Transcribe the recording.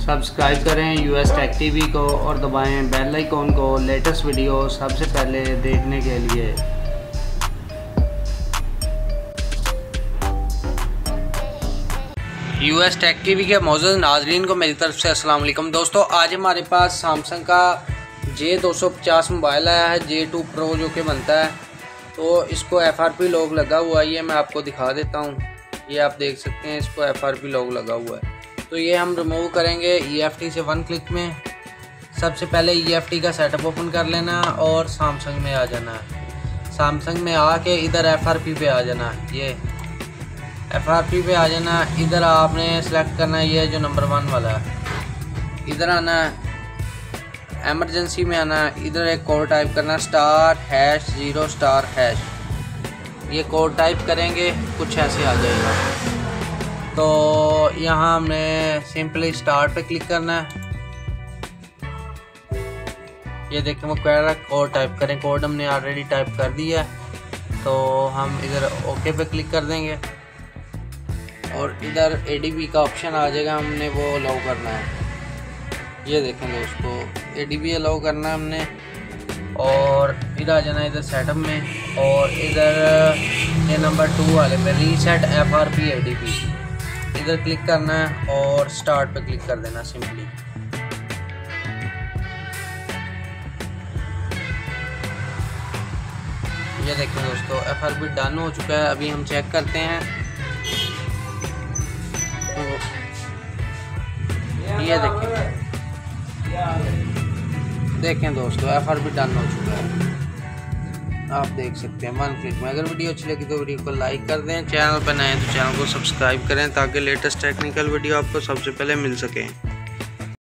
Subscribe करें US tech TV को और दबाएं बेल आइकॉन को लेटेस्ट वीडियो सबसे पहले देखने के लिए। यूएस टेक टीवी के मौजूद नाजरीन को मेरी तरफ से अस्सलाम वालेकुम। दोस्तों, आज हमारे पास सैमसंग का J250 मोबाइल आया है, J2 Pro जो कि बनता है। तो इसको FRP लॉग लगा हुआ है, ये मैं आपको दिखा देता हूँ। ये आप देख सकते हैं, इसको FRP लॉग लगा हुआ है। तो ये हम रिमूव करेंगे EFT से 1 क्लिक में। सबसे पहले EFT का सेटअप ओपन कर लेना और सैमसंग में आ जाना है। सैमसंग में आके इधर FRP पे आ जाना, ये FRP पे आ जाना। इधर आपने सेलेक्ट करना है, ये जो नंबर 1 वाला है, इधर आना है। एमरजेंसी में आना है, इधर एक कोड टाइप करना *#0*#। ये कोड टाइप करेंगे, कुछ ऐसे आ जाएगा। तो यहाँ हमने सिंपली स्टार्ट पे क्लिक करना है। ये देखें, वो कह रहा है कोड टाइप करें। कोड हमने ऑलरेडी टाइप कर दिया है, तो हम इधर ओके पे क्लिक कर देंगे और इधर ADB का ऑप्शन आ जाएगा, हमने वो अलाउ करना है। ये देखें दोस्तों, ADB अलाउ करना है हमने और इधर आ जाना है, इधर सेटअप में और इधर ये नंबर 2 वाले पे रीसेट FRP ADB, इधर क्लिक करना है और स्टार्ट पे क्लिक कर देना सिंपली। ये देखें दोस्तों, FRP डन हो चुका है। अभी हम चेक करते हैं, तो ये देखें दोस्तों, FRP डन हो चुका है। आप देख सकते हैं 1 क्लिक में। अगर वीडियो अच्छी लगी तो वीडियो को लाइक कर दें, चैनल पर नए हैं तो चैनल को सब्सक्राइब करें ताकि लेटेस्ट टेक्निकल वीडियो आपको सबसे पहले मिल सकें।